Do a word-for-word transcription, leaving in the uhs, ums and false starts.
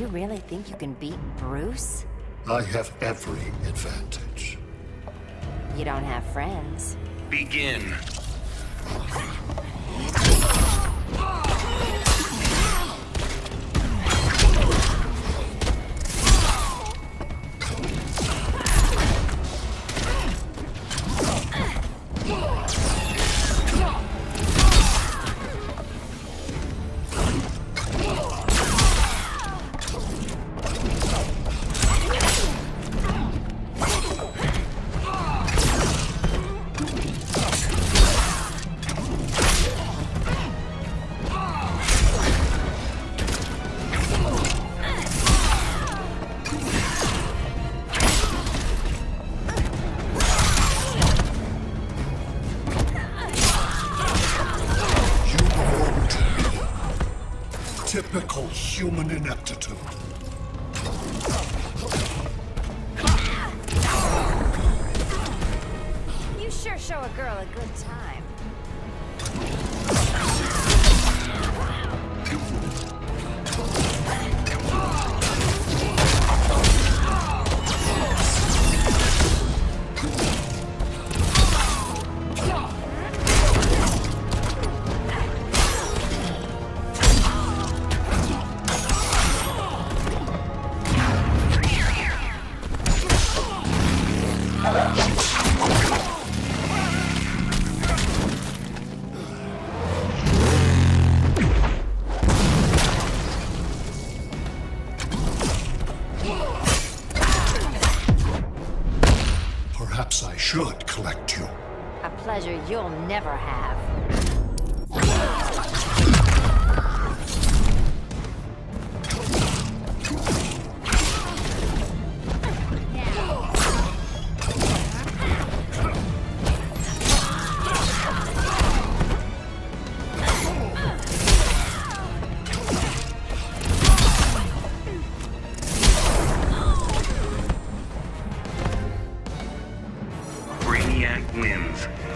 really think you can beat Bruce? I have every advantage. You don't have friends. Begin. Typical human ineptitude. You sure show a girl a good time. Perhaps I should collect you. A pleasure you'll never have. Brainiac wins.